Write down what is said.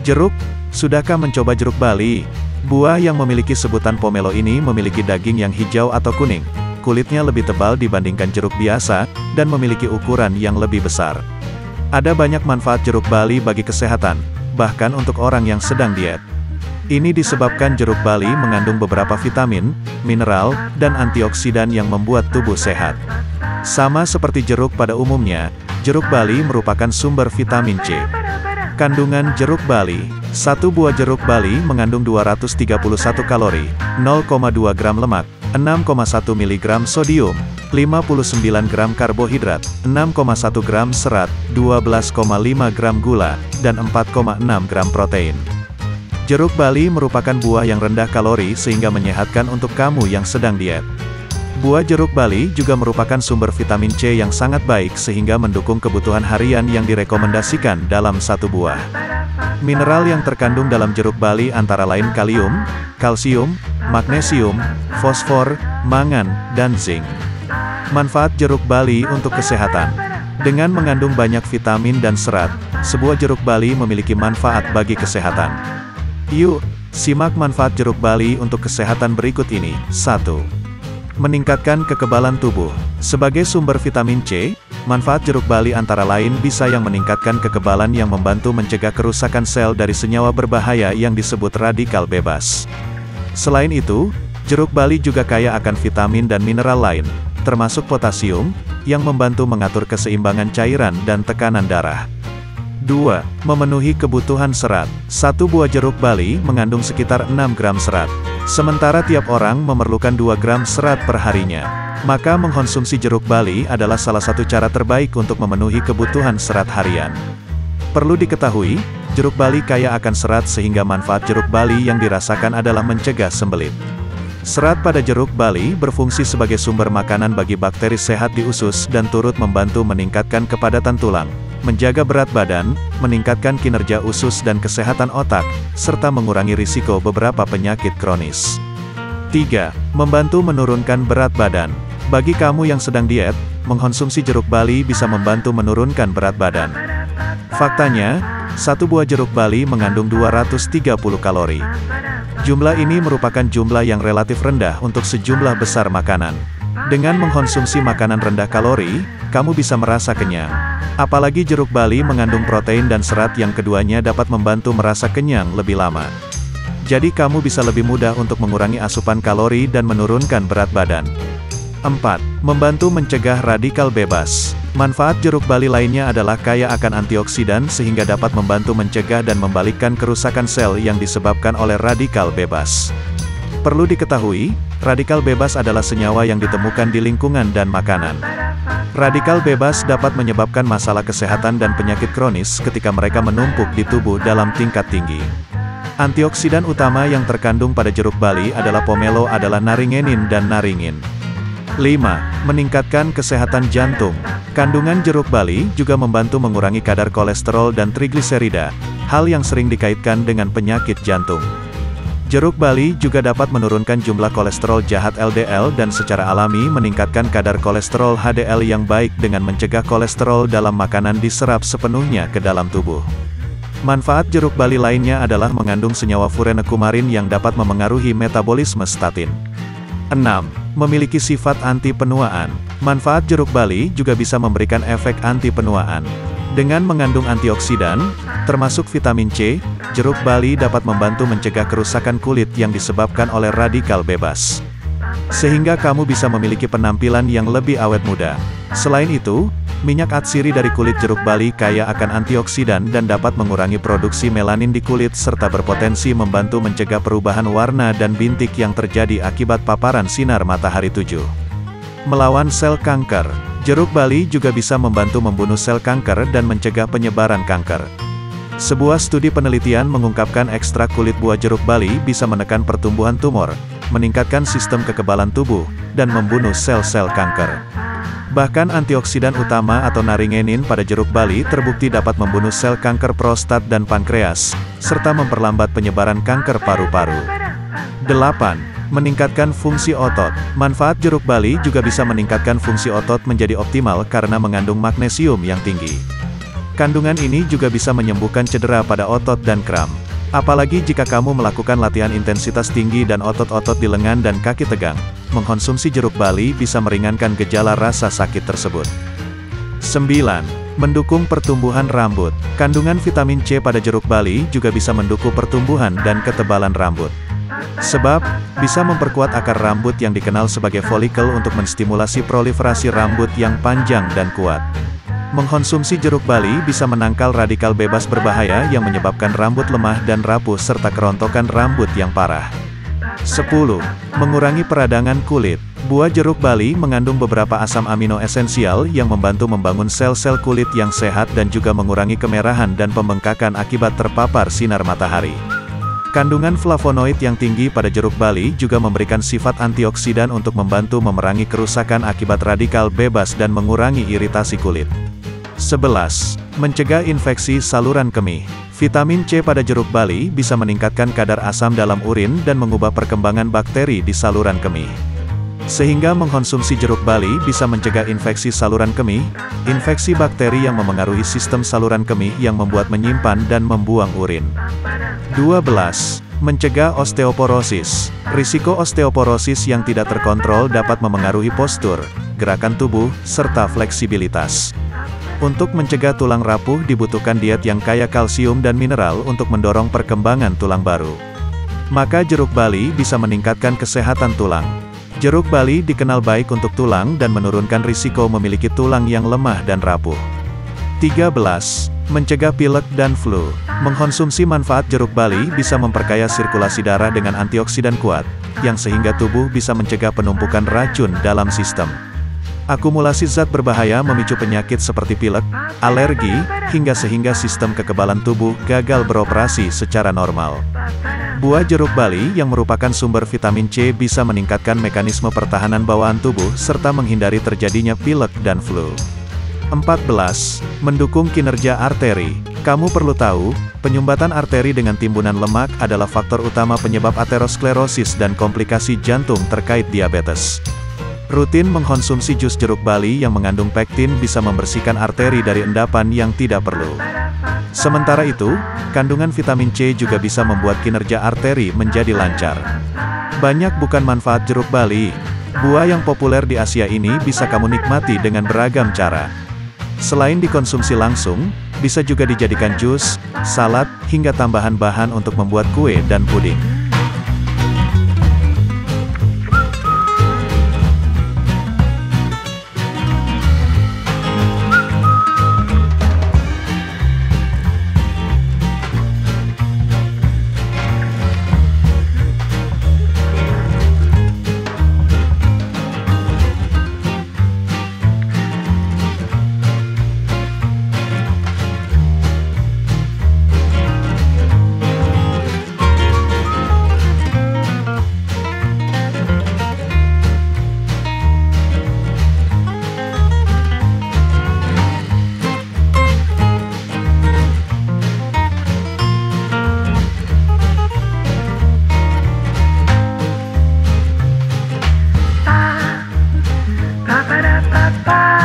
Jeruk, sudahkah mencoba jeruk Bali? Buah yang memiliki sebutan pomelo ini memiliki daging yang hijau atau kuning. Kulitnya lebih tebal dibandingkan jeruk biasa, dan memiliki ukuran yang lebih besar. Ada banyak manfaat jeruk Bali bagi kesehatan, bahkan untuk orang yang sedang diet. Ini disebabkan jeruk Bali mengandung beberapa vitamin, mineral, dan antioksidan yang membuat tubuh sehat. Sama seperti jeruk pada umumnya, jeruk Bali merupakan sumber vitamin C. Kandungan jeruk Bali. Satu buah jeruk Bali mengandung 231 kalori, 0,2 gram lemak, 6,1 mg sodium, 59 gram karbohidrat, 6,1 gram serat, 12,5 gram gula, dan 4,6 gram protein. Jeruk Bali merupakan buah yang rendah kalori sehingga menyehatkan untuk kamu yang sedang diet. Buah jeruk Bali juga merupakan sumber vitamin C yang sangat baik sehingga mendukung kebutuhan harian yang direkomendasikan dalam satu buah. Mineral yang terkandung dalam jeruk Bali antara lain kalium, kalsium, magnesium, fosfor, mangan, dan zinc. Manfaat jeruk Bali untuk kesehatan. Dengan mengandung banyak vitamin dan serat, sebuah jeruk Bali memiliki manfaat bagi kesehatan. Yuk, simak manfaat jeruk Bali untuk kesehatan berikut ini. 1. Meningkatkan kekebalan tubuh. Sebagai sumber vitamin C, manfaat jeruk Bali antara lain bisa yang meningkatkan kekebalan yang membantu mencegah kerusakan sel dari senyawa berbahaya yang disebut radikal bebas. Selain itu, jeruk Bali juga kaya akan vitamin dan mineral lain, termasuk potasium, yang membantu mengatur keseimbangan cairan dan tekanan darah. 2. Memenuhi kebutuhan serat. Satu buah jeruk Bali mengandung sekitar 6 gram serat. Sementara tiap orang memerlukan 2 gram serat per harinya. Maka mengkonsumsi jeruk Bali adalah salah satu cara terbaik untuk memenuhi kebutuhan serat harian. Perlu diketahui, jeruk Bali kaya akan serat sehingga manfaat jeruk Bali yang dirasakan adalah mencegah sembelit. Serat pada jeruk Bali berfungsi sebagai sumber makanan bagi bakteri sehat di usus dan turut membantu meningkatkan kepadatan tulang, menjaga berat badan, meningkatkan kinerja usus dan kesehatan otak, serta mengurangi risiko beberapa penyakit kronis. 3. Membantu menurunkan berat badan. Bagi kamu yang sedang diet, mengkonsumsi jeruk Bali bisa membantu menurunkan berat badan. Faktanya, satu buah jeruk Bali mengandung 230 kalori. Jumlah ini merupakan jumlah yang relatif rendah untuk sejumlah besar makanan. Dengan mengkonsumsi makanan rendah kalori, kamu bisa merasa kenyang. Apalagi jeruk Bali mengandung protein dan serat yang keduanya dapat membantu merasa kenyang lebih lama. Jadi kamu bisa lebih mudah untuk mengurangi asupan kalori dan menurunkan berat badan. 4. Membantu mencegah radikal bebas. Manfaat jeruk Bali lainnya adalah kaya akan antioksidan sehingga dapat membantu mencegah dan membalikkan kerusakan sel yang disebabkan oleh radikal bebas. Perlu diketahui, radikal bebas adalah senyawa yang ditemukan di lingkungan dan makanan. Radikal bebas dapat menyebabkan masalah kesehatan dan penyakit kronis ketika mereka menumpuk di tubuh dalam tingkat tinggi. Antioksidan utama yang terkandung pada jeruk Bali adalah pomelo adalah naringenin dan naringin. 5. Meningkatkan kesehatan jantung. Kandungan jeruk Bali juga membantu mengurangi kadar kolesterol dan trigliserida, hal yang sering dikaitkan dengan penyakit jantung. Jeruk Bali juga dapat menurunkan jumlah kolesterol jahat LDL dan secara alami meningkatkan kadar kolesterol HDL yang baik dengan mencegah kolesterol dalam makanan diserap sepenuhnya ke dalam tubuh. Manfaat jeruk Bali lainnya adalah mengandung senyawa furanekumarin yang dapat memengaruhi metabolisme statin. 6. Memiliki sifat anti-penuaan. Manfaat jeruk Bali juga bisa memberikan efek anti-penuaan. Dengan mengandung antioksidan, termasuk vitamin C, jeruk Bali dapat membantu mencegah kerusakan kulit yang disebabkan oleh radikal bebas. Sehingga kamu bisa memiliki penampilan yang lebih awet muda. Selain itu, minyak atsiri dari kulit jeruk Bali kaya akan antioksidan dan dapat mengurangi produksi melanin di kulit serta berpotensi membantu mencegah perubahan warna dan bintik yang terjadi akibat paparan sinar matahari 7. Melawan sel kanker. Jeruk Bali juga bisa membantu membunuh sel kanker dan mencegah penyebaran kanker. Sebuah studi penelitian mengungkapkan ekstrak kulit buah jeruk Bali bisa menekan pertumbuhan tumor, meningkatkan sistem kekebalan tubuh, dan membunuh sel-sel kanker. Bahkan antioksidan utama atau naringenin pada jeruk Bali terbukti dapat membunuh sel kanker prostat dan pankreas, serta memperlambat penyebaran kanker paru-paru. 8. Meningkatkan fungsi otot. Manfaat jeruk Bali juga bisa meningkatkan fungsi otot menjadi optimal karena mengandung magnesium yang tinggi. Kandungan ini juga bisa menyembuhkan cedera pada otot dan kram. Apalagi jika kamu melakukan latihan intensitas tinggi dan otot-otot di lengan dan kaki tegang, mengkonsumsi jeruk bali bisa meringankan gejala rasa sakit tersebut. 9. Mendukung pertumbuhan rambut. Kandungan vitamin C pada jeruk bali juga bisa mendukung pertumbuhan dan ketebalan rambut. Sebab, bisa memperkuat akar rambut yang dikenal sebagai folikel untuk menstimulasi proliferasi rambut yang panjang dan kuat. Mengkonsumsi jeruk bali bisa menangkal radikal bebas berbahaya yang menyebabkan rambut lemah dan rapuh serta kerontokan rambut yang parah. 10. Mengurangi peradangan kulit. Buah jeruk bali mengandung beberapa asam amino esensial yang membantu membangun sel-sel kulit yang sehat dan juga mengurangi kemerahan dan pembengkakan akibat terpapar sinar matahari. Kandungan flavonoid yang tinggi pada jeruk bali juga memberikan sifat antioksidan untuk membantu memerangi kerusakan akibat radikal bebas dan mengurangi iritasi kulit. 11. Mencegah infeksi saluran kemih. Vitamin C pada jeruk bali bisa meningkatkan kadar asam dalam urin dan mengubah perkembangan bakteri di saluran kemih. Sehingga mengkonsumsi jeruk bali bisa mencegah infeksi saluran kemih, infeksi bakteri yang memengaruhi sistem saluran kemih yang membuat menyimpan dan membuang urin. 12. Mencegah osteoporosis. Risiko osteoporosis yang tidak terkontrol dapat memengaruhi postur, gerakan tubuh, serta fleksibilitas. Untuk mencegah tulang rapuh dibutuhkan diet yang kaya kalsium dan mineral untuk mendorong perkembangan tulang baru. Maka jeruk bali bisa meningkatkan kesehatan tulang. Jeruk bali dikenal baik untuk tulang dan menurunkan risiko memiliki tulang yang lemah dan rapuh. 13. Mencegah pilek dan flu. Mengkonsumsi manfaat jeruk bali bisa memperkaya sirkulasi darah dengan antioksidan kuat, yang sehingga tubuh bisa mencegah penumpukan racun dalam sistem. Akumulasi zat berbahaya memicu penyakit seperti pilek, alergi, sehingga sistem kekebalan tubuh gagal beroperasi secara normal. Buah jeruk bali yang merupakan sumber vitamin C bisa meningkatkan mekanisme pertahanan bawaan tubuh serta menghindari terjadinya pilek dan flu. 14. Mendukung kinerja arteri. Kamu perlu tahu, penyumbatan arteri dengan timbunan lemak adalah faktor utama penyebab aterosklerosis dan komplikasi jantung terkait diabetes. Rutin mengkonsumsi jus jeruk bali yang mengandung pektin bisa membersihkan arteri dari endapan yang tidak perlu. Sementara itu, kandungan vitamin C juga bisa membuat kinerja arteri menjadi lancar. Banyak bukan manfaat jeruk bali. Buah yang populer di Asia ini bisa kamu nikmati dengan beragam cara. Selain dikonsumsi langsung, bisa juga dijadikan jus, salad, hingga tambahan bahan untuk membuat kue dan puding. Ba-ba-da-ba-ba.